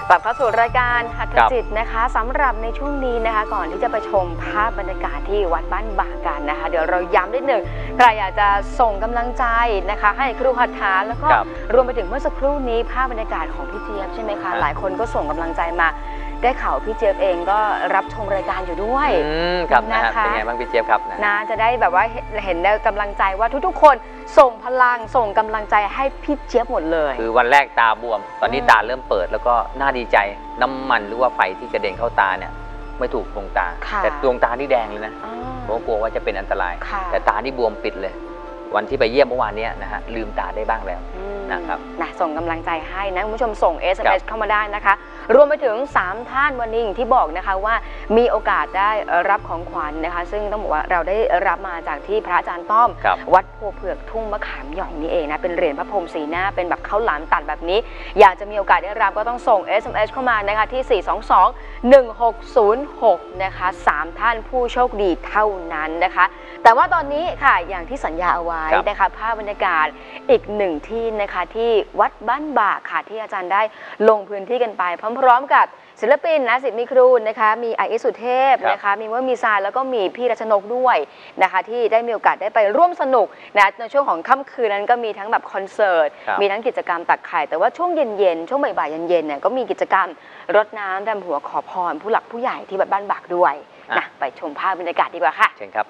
กลับเข้าสู่รายการหัตถจิตนะคะสำหรับในช่วงนี้นะคะก่อนที่จะไปชมภาพบรรยากาศที่วัดบ้านบากกันนะคะเดี๋ยวเราย้ำนิดหนึ่งใครอยากจะส่งกำลังใจนะคะให้ครูหัตถาแล้วก็รวมไปถึงเมื่อสักครู่นี้ภาพบรรยากาศของพี่เจี๊ยบใช่ไหมคะหลายคนก็ส่งกำลังใจมาได้ข่าวพี่เจี๊ยบเองก็รับชมรายการอยู่ด้วยครับนะคะเป็นไงบ้างพี่เจี๊ยบครับนะจะได้แบบว่าเห็นได้กำลังใจว่าทุกๆคนส่งพลังส่งกำลังใจให้พี่เจี๊ยบหมดเลยคือวันแรกตาบวมตอนนี้ตาเริ่มเปิดแล้วก็น่าดีใจน้ำมันหรือว่าไฟที่กระเด็นเข้าตาเนี่ยไม่ถูกดวงตาแต่ดวงตานี่แดงเลยนะผมกลัวว่าจะเป็นอันตรายแต่ตานี่บวมปิดเลยวันที่ไปเยี่ยมเมื่อวานนี้นะฮะลืมตาได้บ้างแล้วนะครับส่งกำลังใจให้นะคุณผู้ชมส่ง SMS เข้ามาได้นะคะรวมไปถึง3ท่านวันนี้อย่างที่บอกนะคะว่ามีโอกาสได้รับของขวัญนะคะซึ่งต้องบอกว่าเราได้รับมาจากที่พระอาจารย์ต้อมวัดโพเผือกทุ่งมะขามหย่องนี่เองนะเป็นเหรียญพระพรหมสีหน้าเป็นแบบข้าวหลามตัดแบบนี้อยากจะมีโอกาสได้รับก็ต้องส่ง SMS เข้ามานะคะที่422-1606นะคะ3ท่านผู้โชคดีเท่านั้นนะคะแต่ว่าตอนนี้ค่ะอย่างที่สัญญาเอาไว้นะคะภาพบรรยากาศอีกหนึ่งที่นะคะที่วัดบ้านบากค่ะที่อาจารย์ได้ลงพื้นที่กันไปพร้อมๆกับศิลปินนะศิษย์มิครูนะคะมีไอเอสสุเทพนะคะมีว่ามีซายแล้วก็มีพี่รัชนกด้วยนะคะที่ได้มีโอกาสได้ไปร่วมสนุกนะในช่วงของค่ำคืนนั้นก็มีทั้งแบบคอนเสิร์ตมีทั้งกิจกรรมตักไข่แต่ว่าช่วงเย็นๆช่วงบ่ายๆเย็นๆเนี่ยก็มีกิจกรรมรดน้ำดำหัวขอพรผู้หลักผู้ใหญ่ที่วัดบ้านบากด้วยนะไปชมภาพบรรยากาศดีกว่าค่ะเชิญครับ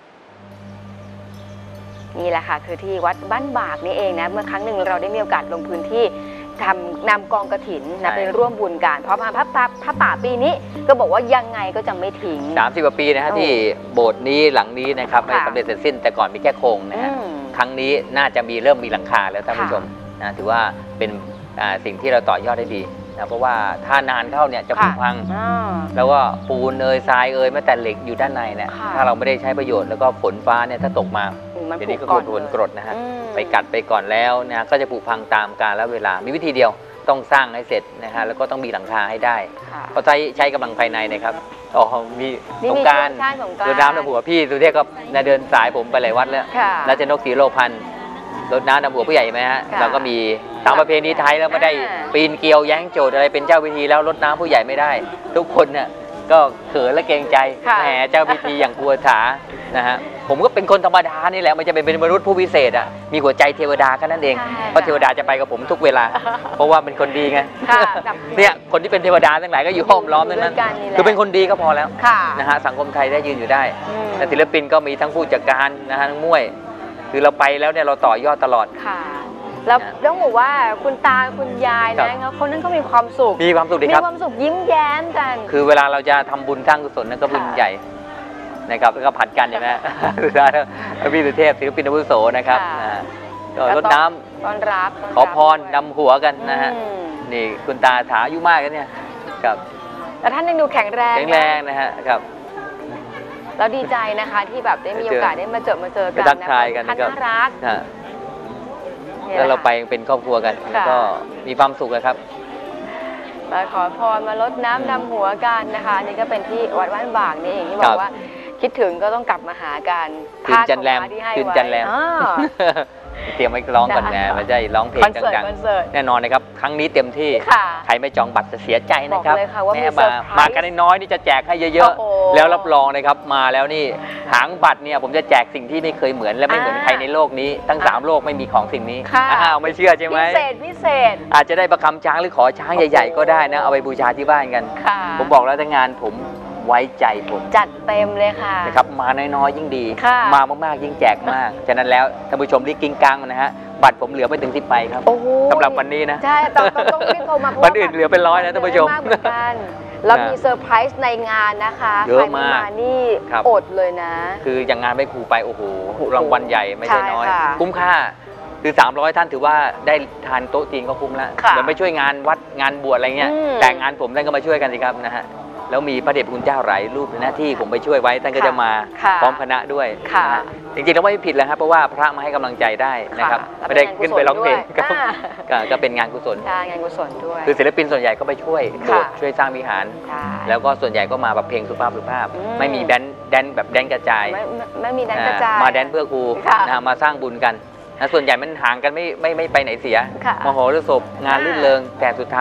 นี่แหละค่ะคือที่วัดบ้านบากนี่เองนะเมื่อครั้งหนึ่งเราได้มีโอกาสลงพื้นที่นำกองกฐินนะไปร่วมบุญกันเพราะพระป่าปีนี้ก็บอกว่ายังไงก็จะไม่ทิ้ง 30 กว่าปีนะฮะที่โบสถ์นี้หลังนี้นะครับไม่สำเร็จเสร็จสิ้นแต่ก่อนมีแค่โครงนะฮะครั้งนี้น่าจะเริ่มมีหลังคาแล้วท่านผู้ชมนะถือว่าเป็นสิ่งที่เราต่อยอดได้ดีนะเพราะว่าถ้านานเข้าเนี่ยจะผุพังแล้วก็ปูนทรายแม้แต่เหล็กอยู่ด้านในเนี่ยถ้าเราไม่ได้ใช้ประโยชน์แล้วก็ฝนฟ้าเนี่ยถ้าตกมาเดี๋ยวนี้ก็โดนกรดนะฮะไปกัดไปก่อนแล้วนะก็จะผุพังตามกาลและเวลามีวิธีเดียวต้องสร้างให้เสร็จนะฮะแล้วก็ต้องมีหลังคาให้ได้เพราะใช้กำลังภายในนะครับมีสงกรานต์รดน้ำดำหัวพี่สุเทพก็เดินสายผมไปหลายวัดแล้วรัชนกศรีโลพันธ์รดน้ำดำหัวผู้ใหญ่ไหมฮะเราก็มีตามประเพณีไทยแล้วไม่ได้ปีนเกลียวแย้งโจทย์อะไรเป็นเจ้าพิธีแล้วรดน้ำผู้ใหญ่ไม่ได้ทุกคนเนี่ยก็เขินและเกรงใจแหมเจ้าพิธีอย่างครูหัตถานะฮะผมก็เป็นคนธรรมดานี่แหละมันจะเป็นมนุษย์ผู้พิเศษอ่ะมีหัวใจเทวดาแค่นั้นเองเพราะเทวดาจะไปกับผมทุกเวลาเพราะว่าเป็นคนดีไงเนี่ยคนที่เป็นเทวดาทั้งหลายก็อยู่ห้อมล้อมนั้นคือเป็นคนดีก็พอแล้วนะฮะสังคมไทยได้ยืนอยู่ได้แต่ศิลปินก็มีทั้งผู้จัดการนะฮะทั้งมวยคือเราไปแล้วเนี่ยเราต่อยอดตลอดแล้วต้องบอกว่าคุณตาคุณยายนะคนนั้นก็มีความสุขดีครับมีความสุขยิ้มแย้มกันคือเวลาเราจะทำบุญสร้างกุศลนั่นก็บุญใหญ่นะครับแล้วก็ผัดกันใช่ไหมสุดท้ายพี่สุเทพศิลปินอาวุโสนะครับก็รดน้ำต้อนรับขอพรนำหัวกันนะฮะนี่คุณตาถาอายุมากกันเนี่ยครับแล้วท่านยังดูแข็งแรงนะฮะครับเราดีใจนะคะที่แบบได้มีโอกาสได้มาเจอกันนะท่านน่ารักแล้วเราไปเป็นครอบครัวกันก็มีความสุขครับมาขอพรมารดน้ำดำหัวกันนะคะนี่ก็เป็นที่วัดบ้านบากนี่เองที่บอกว่าคิดถึงก็ต้องกลับมาหากันคืนจันแรมคืนจันแรมเตรียมไว้ร้องก่อนนะไม่ใช่ร้องเพลงดังๆแน่นอนนะครับครั้งนี้เต็มที่ใครไม่จองบัตรจะเสียใจนะครับแม่มากันน้อยนี่จะแจกให้เยอะๆแล้วรับรองนะครับมาแล้วนี่หางบัตรเนี่ยผมจะแจกสิ่งที่ไม่เคยเหมือนและไม่เหมือนใครในโลกนี้ทั้ง3โลกไม่มีของสิ่งนี้ไม่เชื่อใช่ไหมพิเศษอาจจะได้ประคำช้างหรือขอช้างใหญ่ๆก็ได้นะเอาไปบูชาที่บ้านกันผมบอกแล้วแต่งานผมไว้ใจผมจัดเต็มเลยค่ะนะครับมาน้อยๆยิ่งดีมามากๆยิ่งแจกมากฉะนั้นแล้วท่านผู้ชมรีบกิ้งกังนะฮะบัตรผมเหลือไม่ถึง10 ใบครับสำหรับวันนี้นะใช่ต้องรีบโทรมาวันอื่นเหลือเป็น100นะท่านผู้ชมเรามีเซอร์ไพรส์ในงานนะคะเยอะมากนี่อดเลยนะคืออย่างงานไม่ครูไปโอ้โหรางวัลใหญ่ไม่ใช่น้อยคุ้มค่าคือ300ท่านถือว่าได้ทานโต๊ะจีนก็คุ้มแล้วเดี๋ยวไปช่วยงานวัดงานบวชอะไรเงี้ยแต่งานผมท่านก็มาช่วยกันสิครับนะฮะแล้วมีพระเดชพระคุณเจ้าหลายรูปหน้าที่ผมไปช่วยไว้ท่านก็จะมาพร้อมคณะด้วยจริงๆแล้วไม่ผิดเลยครับเพราะว่าพระมาให้กำลังใจได้นะครับไม่ได้ขึ้นไปร้องเพลงก็เป็นงานกุศลงานกุศลด้วยคือศิลปินส่วนใหญ่ก็ไปช่วยโบสถ์ช่วยสร้างวิหารแล้วก็ส่วนใหญ่ก็มาแบบเพลงสุภาพไม่มีแดนแบบแดนกระจายไม่มีแดนกระจายมาแดนเพื่อครูมาสร้างบุญกันส่วนใหญ่มันห่างกันไม่ไปไหนเสียมโหรสพงานลื่นเริงแต่สุดท้าย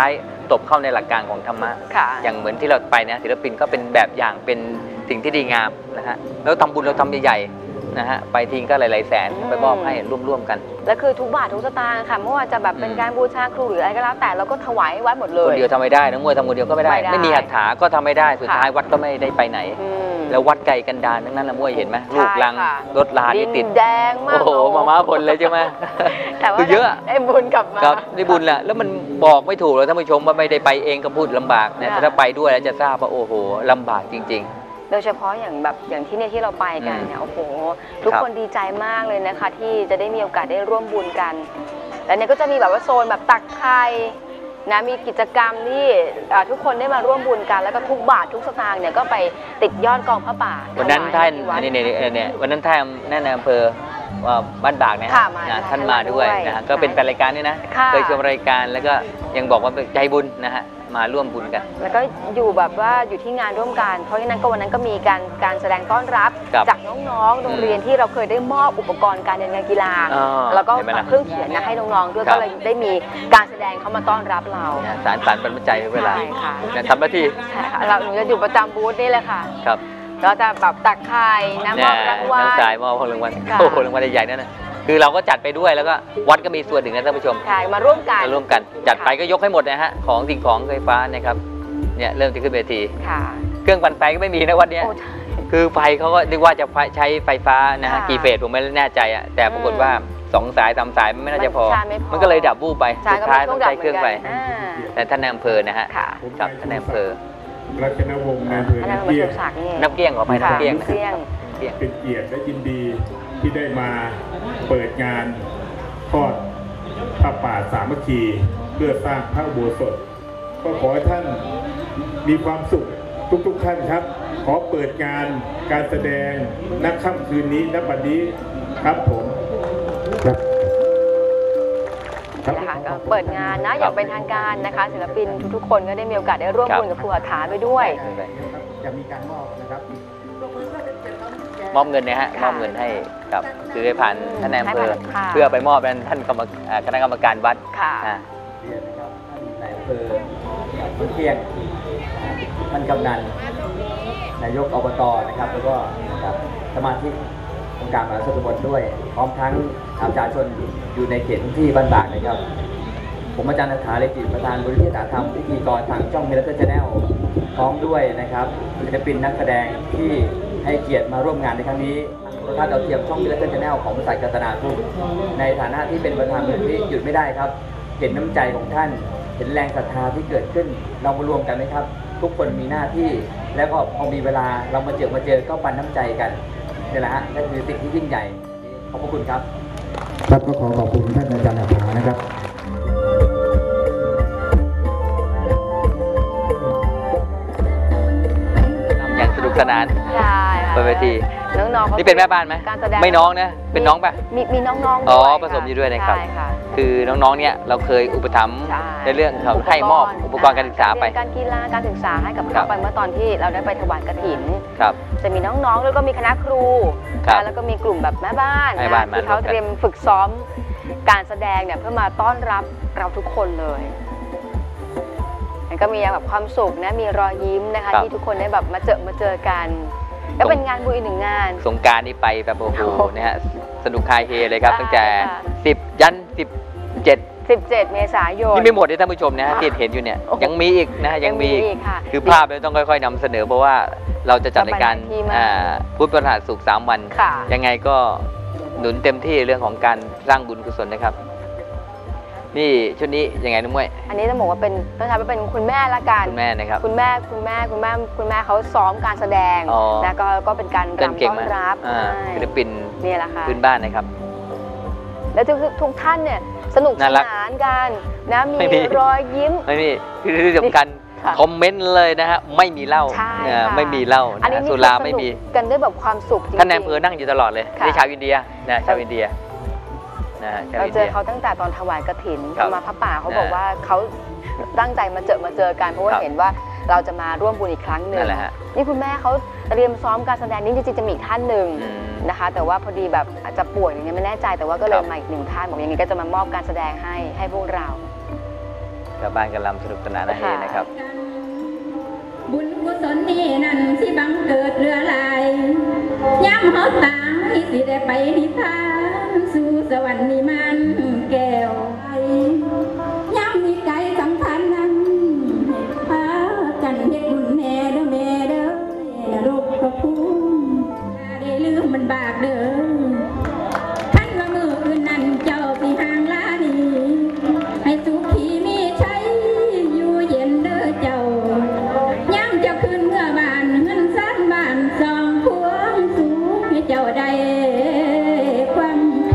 ตบเข้าในหลักการของธรรมะอย่างเหมือนที่เราไปนะศิลปินก็เป็นแบบอย่างเป็นสิ่งที่ดีงามนะฮะแล้วทำบุญเราทำใหญ่ๆนะฮะไปทิ้งก็หลายๆแสนไปมอบให้ร่วมๆกันแล้วคือทุกบาททุกสตางค์ค่ะไม่ว่าจะแบบเป็นการบูชาครูหรืออะไรก็แล้วแต่เราก็ถวายวัดหมดเลยคนเดียวทำไม่ได้นะมวยทำคนเดียวก็ไม่ได้ไม่มีหัตถาก็ทำไม่ได้สุดท้ายวัดก็ไม่ได้ไปไหนแล้ววัดไกลกันดารทั้งนั้นละมวยเห็นไหมลูกลังรถลาที่ติดแดงมากโอ้โหมาพลเลยใช่ไหมคือเยอะได้บุญกลับมาได้บุญแหละแล้วมันบอกไม่ถูกเลยท่านผู้ชมว่าไม่ได้ไปเองก็พูดลำบากนะถ้าไปด้วยแล้วจะทราบว่าโอ้โหลำบากจริงโดยเฉพาะอย่างที่เนี่ยที่เราไปกันเนี่ยโอ้โหทุกคนดีใจมากเลยนะคะที่จะได้มีโอกาสได้ร่วมบุญกันแล้วเนี่ยก็จะมีแบบว่าโซนแบบตักไข่นะมีกิจกรรมที่ทุกคนได้มาร่วมบุญกันแล้วก็ทุกบาททุกสตางค์เนี่ยก็ไปติดยอดกองพระป่าวันนั้นท่านเนี่ยวันนั้นท่านแนะนำอำเภอบ้านบากเนี่ยท่านมาด้วยนะฮะก็เป็นแฟนรายการนี่นะเคยชมรายการแล้วก็ยังบอกว่าใจบุญนะฮะมาร่วมบุญกันแล้วก็อยู่แบบว่าอยู่ที่งานร่วมกันเพราะฉะนั้นก็วันนั้นก็มีการแสดงต้อนรับจากน้องๆโรงเรียนที่เราเคยได้มอบอุปกรณ์การเรียนการกีฬาแล้วก็เครื่องเขียนนะให้น้องๆด้วยก็เลยได้มีการแสดงเขามาต้อนรับเราสารปันใจเวลาทำหน้าที่ใช่ค่ะเราหนูจะอยู่ประจำบูธนี่เลยค่ะครับเราจะแบบตักไข่น้ำมอบรางวัลน้ำสายมอบรางวัลโอ้โหรางวัลใหญ่ๆนั่นนะคือเราก็จัดไปด้วยแล้วก็วัดก็มีส่วนหนึ่งนะท่านผู้ชมมาร่วมกันจัดไปก็ยกให้หมดนะฮะของสิ่งของไฟฟ้านะครับเนี่ยเริ่มจะขึ้นเวทีเครื่องปั่นไฟก็ไม่มีนะวันนี้คือไฟเขาก็นึกว่าจะใช้ไฟฟ้านะฮะกี่เฟสผมไม่แน่ใจอ่ะแต่ปรากฏว่า2 สาย 3 สายมันไม่น่าจะพอมันก็เลยดับวูบไปสุดท้ายต้องใช้เครื่องไปแต่ท่านนายอำเภอนะฮะกับท่านนายอำเภอรัชนวงศ์นายอำเภอน้ำเกี้ยงขอไปน้ำเกี้ยงเป็นเกียรติและยินดีที่ได้มาเปิดงานทอดพระป่าสามัคคีเพื่อสร้างพระอุโบสถก็ขอให้ท่านมีความสุขทุกท่านครับขอเปิดงานการแสดงณค่ำคืนนี้ณบัดนี้ครับผมครับนะคะก็เปิดงานนะอย่างเป็นทางการนะคะศิลปินทุกๆคนก็ได้มีโอกาสได้ร่วมบุญกับครูหัตถาไปด้วยจะมีการมอบนะครับมอบเงินนะฮะมอบเงินให้กับคือให้ผ่านท่านนายอำเภอเพื่อไปมอบเป็นท่านคณะกรรมการวัดค่ะเรียนนะครับท่านนายอำเภอพื้นเที่ยงท่านกำนันนายกอบตนะครับแล้วก็สมาชิกองค์การมหาส่วนตำบลด้วยพร้อมทั้งประชาชนอยู่ในเขตที่บ้านบากนะครับผมอาจารย์นักฐาเลกิจประธานบริษัทธรรมพิธีกรทางช่องมิลเลอร์ชาแนลพร้อมด้วยนะครับศิลปินนักแสดงที่ให้เกียรติมาร่วมงานในครั้งนี้โทรทัศน์ดาวเทียมช่องมิลเลอร์ชาแนลของบริษัทกัตนาทุกในฐานะที่เป็นประธานมูลนิธิหยุดไม่ได้ครับเห็นน้ำใจของท่านเห็นแรงศรัทธาที่เกิดขึ้นเรามารวมกันไหมครับทุกคนมีหน้าที่แล้วก็พอมีเวลาเรามาเจอก็ปันน้ำใจกันนี่แหละฮะนั่นคือสิ่งที่ยิ่งใหญ่ขอบคุณครับครับก็ขอขอบคุณท่านอาจารย์อาภานะครับอย่างสนุกสนานใช่บนเวทีน้องๆนี่เป็นแม่บ้านไหมไม่น้องนะเป็นน้องป่ะมีน้องๆอ๋อผสมอยู่ด้วยนะครับคือน้องๆเนี่ยเราเคยอุปถัมภ์ในเรื่องเขาให้มอบอุปกรณ์การศึกษาไปการกีฬาการศึกษาให้กับเขาไปเมื่อตอนที่เราได้ไปถวายกฐินจะมีน้องๆแล้วก็มีคณะครูแล้วก็มีกลุ่มแบบแม่บ้านที่เขาเตรียมฝึกซ้อมการแสดงเนี่ยเพื่อมาต้อนรับเราทุกคนเลยก็มีแบบความสุขนะมีรอยยิ้มนะคะที่ทุกคนได้แบบมาเจอกันก็เป็นงานบุญอีก1 งานสงกรานต์นี่ไปแบบโอ้โหนะฮะสนุกคลายเฮเลยครับตั้งแต่10 ยัน 17 เมษายนนี่ไม่หมดเลยท่านผู้ชมนะฮะที่เห็นอยู่เนี่ยยังมีอีกนะยังมีคือภาพเราต้องค่อยๆนำเสนอเพราะว่าเราจะจัดรายการพุทธประหัสศุกร์3 วันยังไงก็หนุนเต็มที่เรื่องของการสร้างบุญกุศลนะครับนี่ชุดนี้ยังไงน้องมวยอันนี้ต้องบอกว่าเป็นเป็นคุณแม่ละกันคุณแม่นะครับคุณแม่เขาซ้อมการแสดงแล้วก็เป็นการรำต้อนรับศิลปินนี่แหละค่ะพื้นบ้านนะครับแล้วทุกท่านเนี่ยสนุกสนานกันนะมีรอยยิ้มไม่มีคือสำคัญคอมเมนต์เลยนะฮะไม่มีเหล้าไม่มีเหล้าสุราไม่มีกันด้วยแบบความสุขจริงๆท่านนายอำเภอนั่งอยู่ตลอดเลยนี่ชาวอินเดียนะชาวอินเดียเราเจอเขาตั้งแต่ตอนถวายกฐินมาพระป่าเขาบอกว่าเขาตั้งใจมาเจอกันเพราะว่าเห็นว่าเราจะมาร่วมบุญอีกครั้งหนึ่งนี่คุณแม่เขาเตรียมซ้อมการแสดงนี่จริงๆจะมีอีกท่านหนึ่งนะคะแต่ว่าพอดีแบบอาจจะป่วยอย่างเงี้ยไม่แน่ใจแต่ว่าก็เลยมาอีก1 ท่านบอกอย่างนี้ก็จะมามอบการแสดงให้พวกเราชาวบ้านกำลังสนุกสนานนะเฮนะครับบุญกุศลนี้นั่นที่บังเกิดเรือลายย้ำเขาตายสิได้ไปนิพพานสู่สวรรค์นิมันแก้วไอย้ำมีใจสำคัญนั้นพากันเด็กบุญแม่เด้อแม่เด้อลูกพระคุณได้ลืมมันบากเด้อท่านละมืออื่นนั่นเจ้าสิห่างลานีให้สุขีมีใช้อยู่เย็นเด้อเจ้าย้ำจะขึ้นเมื่อบ้านเงินสร้างบ้านสองพวงสูงให้เจ้าได้ความไข่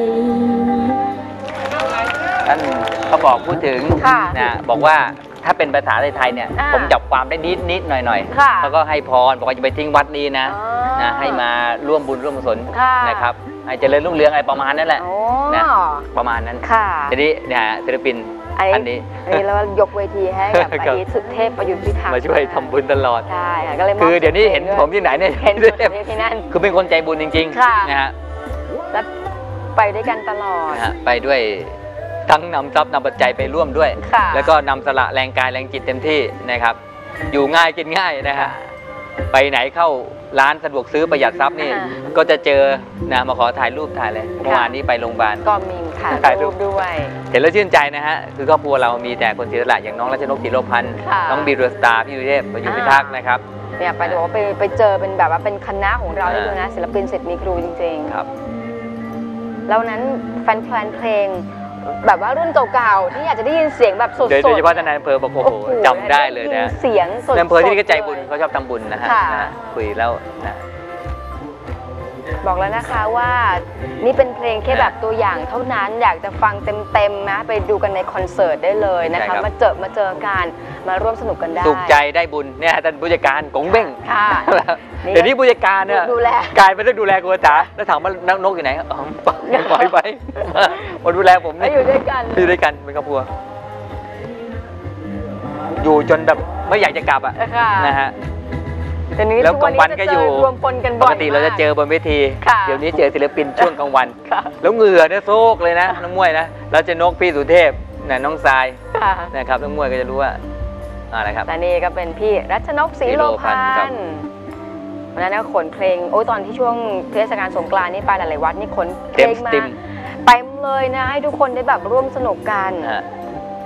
ท่านเขาบอกพูดถึงค่ะนะบอกว่าถ้าเป็นภาษาไทยๆเนี่ยอ่าผมจับความได้นิดหน่อยค่ะแล้วก็ให้พรบอกว่าจะไปทิ้งวัดนี้นะอ๋อนะให้มาร่วมบุญร่วมกุศลค่ะนะครับให้เจริญรุ่งเรืองอะไรประมาณนั้นแหละโอ้นะประมาณนั้นค่ะทีนี้เนี่ยศิลปินอัอันนนี้นี้อันนี้เรายกเวทีให้กับครัอบ ดีตสุเทพประยุทธ์พิทักษ์มาช่วยทำบุญตลอดใช่ค่ะก็เลยมบคือเดี๋ยวนี้เห็นผมที่ไหนเนี่ยเห็นผมที่นั่นคือเป็นคนใจบุญจริงค่ะๆนะฮะแล้วไปด้วยกันตลอดนะฮะไปด้วยทั้งนำทรัพย์นำปัจจัยไปร่วมด้วยค่ะแล้วก็นำสละแรงกายแรงจิตเต็มที่นะครับ อยู่ง่ายกินง่ายนะฮะไปไหนเข้าร้านสะดวกซื้อประหยัดทรัพย์นี่อ่าก็จะเจอนะมาขอถ่ายรูปถ่ายเลยเมื่อวานนี้ไปโรงพยาบาลก็มีถ่าถ่ายยรูรูปปด้วยเห็นแล้วชื่นใจนะฮะคือครอบครัวเรามีแต่คนเสียสละอย่างน้องรัชนกศรีโลพันธ์ค่ะน้องบีเรือสตาร์พี่วิเทพประยุทธ์พิทักษ์นะครับเนี่ยไปดูว่าไปเจอเป็นแบบว่าเป็นคณะของเราอ่าด้วยนะศิลปินศิษย์มีครูจริงครับๆแล้วนั้นแฟนเพลงแบบว่ารุ่นเก่าๆที่อยากจะได้ยินเสียงแบบสดๆโดยเฉพาะท่านนายอำเภอบอกโอ้โหจำได้เลยนะเสียงสดๆนายอำเภอที่นี่ก็ใจบุญเลยเขาชอบทำบุญนะฮะค่ะนะคุยแล้วนะบอกแล้วนะคะว่านี่เป็นเพลงแค่แบบตัวอย่างเท่านั้นอยากจะฟังเต็มๆนะไปดูกันในคอนเสิร์ตได้เลยนะใช่ครัคะบมาเจอกันมาร่วมสนุกกันได้สุขใจได้บุญเนี่ยท่านผู้จัดการกงเบ้งค่ะ นี่เดี๋ยวนี้ผู้จัดการเนี่ยดูแลกลายเป็นต้องดูแลกูจ๋าแล้วถามว่านกอยู่ไหนอ๋อปล่อยไปมาดูแลผมแล้วอยู่ด้วยกันอยู่ด้วยกันเป็นครอบครัว อยู่จนแบบไม่อยากจะกลับอ่ะค่ะนะฮะแต่นี้แล้วทุกลางวันก็อยู่รวมปนกันปบ่อยกติเราจะเจอบนเวทีค่ะเดี๋ยวนี้เจอศิลปินช่วงกลางวันค่ะแล้วเหงื่อเนี่ยโซกเลยนะน้องมวยนะเราจะนกพี่สุเทพนะน้องทรายค่ะนะครับน้องมวยก็จะรู้ว่าอะไรครับแต่นี่ก็เป็นพี่รัชนกศรีโลพันครับธ์วันนั้นนะขนเพลงโอ้ยตอนที่ช่วงเทศกาลสงกรานต์นี่ไปหลายๆวัดนี่ขนเพลเต็มงสมาติมเต็มเลยนะให้ทุกคนได้แบบร่วมสนุกกันนะฮะ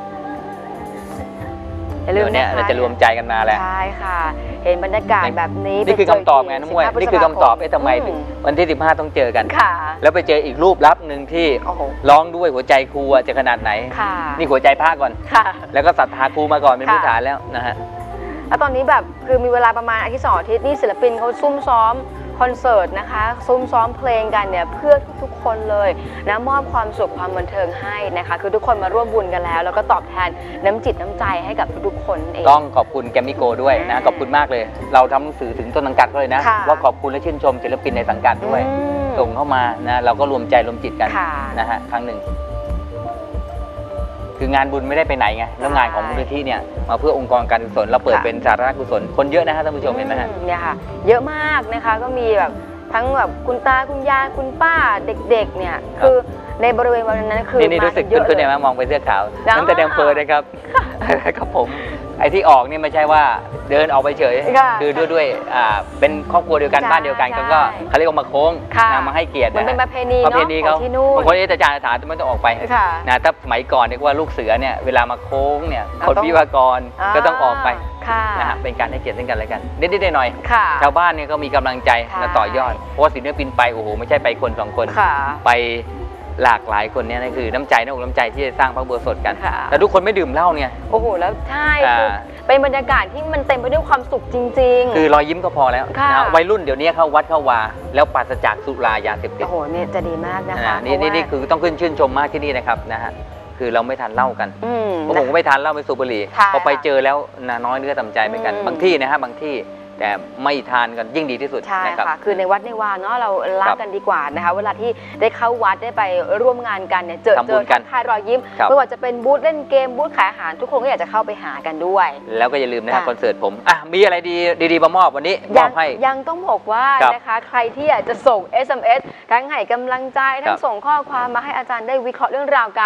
อย่าลืเดี๋มยวเนี้นะคะเราจะรวมใจกันมาแล้วใช่ค่ะ เห็นบรรยากาศแบบนี้นี่คือคำตอบไงน้องมวย 15 นี่คือคำตอบทำไมอืวันที่ 15 ต้องเจอกันค่ะแล้วไปเจออีกรูปลับหนึ่งที่โอ้โหร้องด้วยหัวใจครูอะจะขนาดไหนค่ะนี่หัวใจภาคก่อนค่ะแล้วก็ศรัทธาครูมาก่อนเป็นค่ะพื้นฐานแล้วนะฮะแล้วตอนนี้แบบคือมีเวลาประมาณอาทิตย์2 อาทิตย์นี่ศิลปินเขาซุ่มซ้อมคอนเสิร์ตนะคะซุ่มซ้อมเพลงกันเนี่ยเพื่อทุกๆคนเลยนะมอบความสุขความบันเทิงให้นะคะคือทุกคนมาร่วมบุญกันแล้วก็ตอบแทนน้ำจิตน้ำใจให้กับทุกๆคนเองต้องขอบคุณแกมมิโกด้วยนะขอบคุณมากเลย เราทำหนังสือถึงต้นสังกัดเขาเลยนะค่ะว่าขอบคุณและชื่นชมศิลปินในสังกัดด้วยอืมส่งเข้ามานะเราก็รวมใจรวมจิตกันค่ะนะฮะครั้งหนึ่ง คืองานบุญไม่ได้ไปไหนไงแล้วงานของมูลนิธิเนี่ยมาเพื่อองค์กรการกุศลเราเปิดค่ะเป็นสาธารณกุศลคนเยอะนะฮะท่านผู้ชมเห็นไหมฮะเนี่ยค่ะ เยอะมากนะคะก็มีแบบทั้งแบบคุณตาคุณยายคุณป้าเด็กๆเนี่ยครับคือในบริเวณวันนั้นคือนี่รู้สึกเยอะขึ้นเลเนี่ย ยมมองไปเสื้อขาวแล้วตั้งแต่ในอำเภอนะครับ ครับผมไอ้ที่ออกนี่ไม่ใช่ว่าเดินออกไปเฉยค่ะคือด้วยเป็นครอบครัวเดียวกันใช่บ้านเดียวกันใช่ก็เขาเรียกว่ามาโค้งค่ะนะมาให้เกียรติมันเป็นประเพณีประเพณีเนาะเขาของที่นู่นบางคนอาจารย์ถามไม่ต้องออกไปค่ะนะถ้าสมัยก่อนเนี่ยว่าลูกเสือเนี่ยเวลามาโค้งเนี่ยอ่าคนต้องวิวากรก็ต้องออกไปค่ะนะฮะเป็นการให้เกียรติซึ่งกันและกันนิดๆหน่อยค่ะๆชาวบ้านเนี่ยก็มีกำลังใจใช่และต่อยอดเพราะว่าศิลปินไปโอ้โหไม่ใช่ไปคนสองคนค่ะไปหลากหลายคนเนี่ยนั่นคือน้ำใจน้ำใจที่จะสร้างพระอุโบสถกันค่ะแต่ทุกคนไม่ดื่มเหล้าเนี่ยโอ้โหแล้วใช่อ่าคือเป็นบรรยากาศที่มันเต็มไปด้วยความสุขจริงๆคือรอยยิ้มก็พอแล้วค่ะนะวัยรุ่นเดี๋ยวนี้เข้าวัดเข้าวา แล้วปราศจากสุรายาเสพติดโอ้โหเนี่ยจะดีมากนะคะนี่เพราะว่านี่คือต้องขึ้นชื่นชมมากที่นี่นะครับนะฮะคือเราไม่ทานเหล้ากันอืมเพราะผมก็ไม่ทานเหล้าไม่สูบบุหรี่ค่ะพอไปเจอแล้วนะน้อยเนื้อต่ำใจเหมือนกันอืมบางที่นะฮะบางที่แต่ไม่ทานกันยิ่งดีที่สุดใช่นะครับค่ะ คือในวัดในวาเนาะเรารักกันดีกว่านะคะ เวลาที่ได้เข้าวัดได้ไปร่วมงานกันเนี่ยเจอทำบุญกันทักทายรอยยิ้มครับไม่ว่าจะเป็นบูธเล่นเกมบูธขายอาหารทุกคนก็อยากจะเข้าไปหากันด้วยแล้วก็อย่าลืมนะฮะค่ะคอนเสิร์ตผมมีอะไรดีๆมามอบวันนี้มอบให้ยังต้องบอกว่าครับนะคะใครที่อยากจะส่ง SMS ทั้งให้กำลังใจทั้ครังบส่งข้อความมาให้อาจารย์ได้วิเคราะห์เรื่องราวการ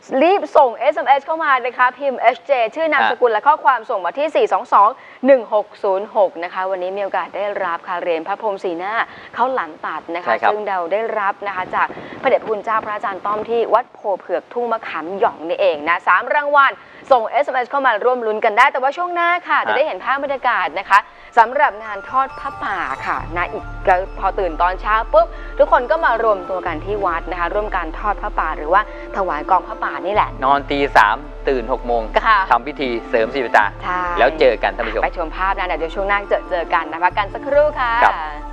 รีบส่ง SMS เข้ามานะคะพิมพ์ HJ ชื่อนามสกุลและข้อความส่งมาที่ 422-1606 นะคะวันนี้มีโอกาสได้รับค่ะเหรียญพระพรหมสีหน้าข้าวหลามตัดนะคะซึ่งเราได้รับนะคะจากพระเดชพระคุณเจ้าพระอาจารย์ต้อมที่วัดโพเผือกทุ่งมะขามหย่องนี่เองนะ3 รางวัลส่ง SMS เข้ามาร่วมลุ้นกันได้แต่ว่าช่วงหน้าค่ะจะได้เห็นภาพบรรยากาศนะคะสำหรับงานทอดผ้าป่าค่ะนะอีกพอตื่นตอนเช้าปุ๊บทุกคนก็มารวมตัวกันที่วัดนะคะร่วมการทอดผ้าป่าหรือว่าถวายกองผ้าป่านี่แหละนอนตี 3ตื่น6 โมงทำพิธีเสริมสิริตาแล้วเจอกันท่านผู้ชมไปชมภาพนะเดี๋ยวช่วงหน้าเจอกันนะคะกันสักครู่ค่ะ